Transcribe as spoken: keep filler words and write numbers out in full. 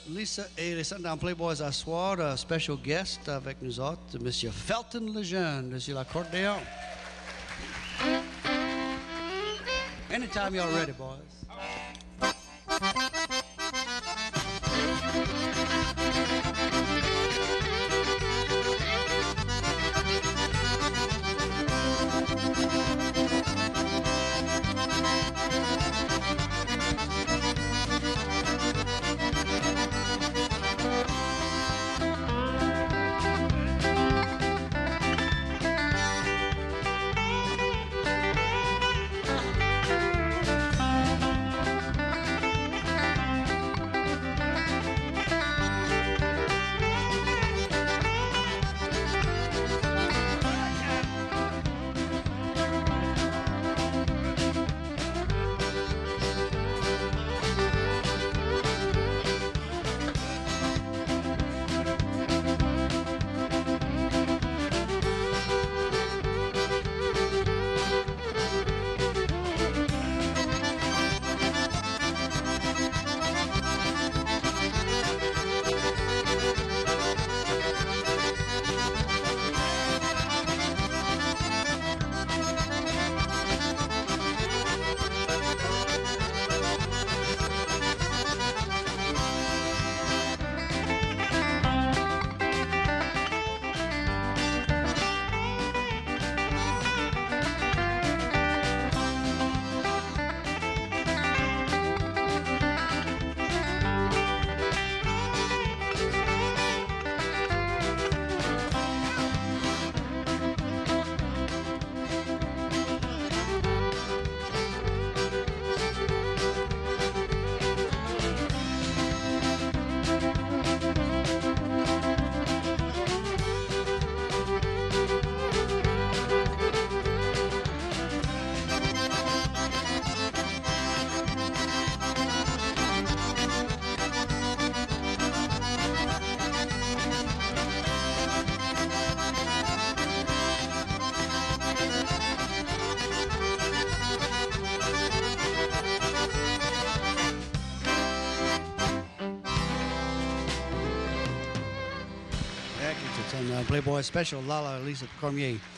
Lisa et les Sundown Playboys à soir, un special guest avec nous autres, Monsieur Felton Lejeune, sur l'accordéon. Anytime you're ready, boys. It's on uh, Playboy Special, Lala Lisa Cormier.